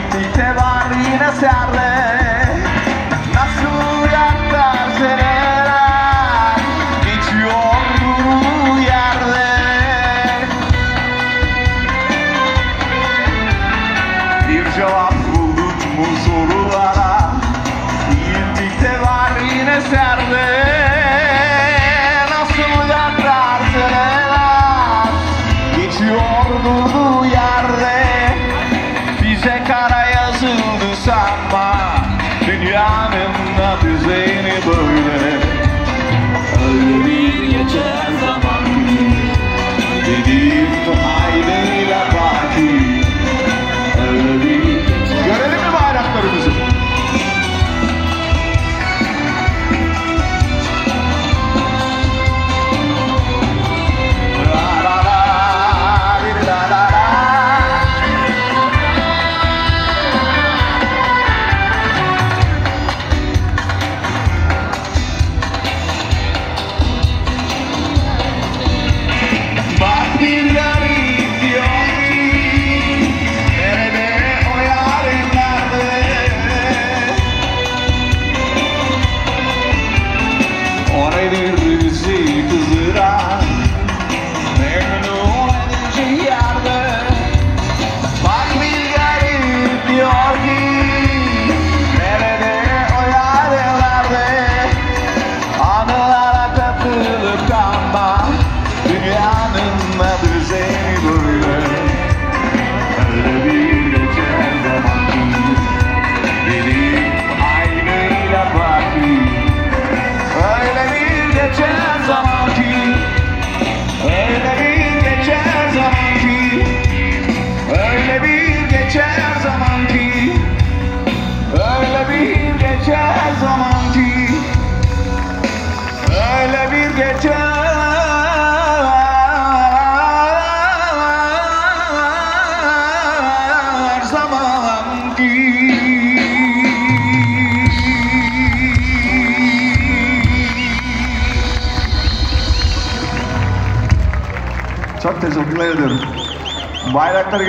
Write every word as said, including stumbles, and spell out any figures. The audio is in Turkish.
birlikte var yine serde. Nasıl yaklar seneler geçiyor bu yerde. Bir cevap buldun mu sorulara? Birlikte var yine serde. Nasıl yaklar seneler geçiyor bu yerde. Bize kara yazıldı sanma, dünyanın da düzeni böyle. Öyle bir geçer zaman dediğim aynıyla baki. Öyle bir görelim mi bayraklarımızı? Çok teşekkür ederim. Bayrakları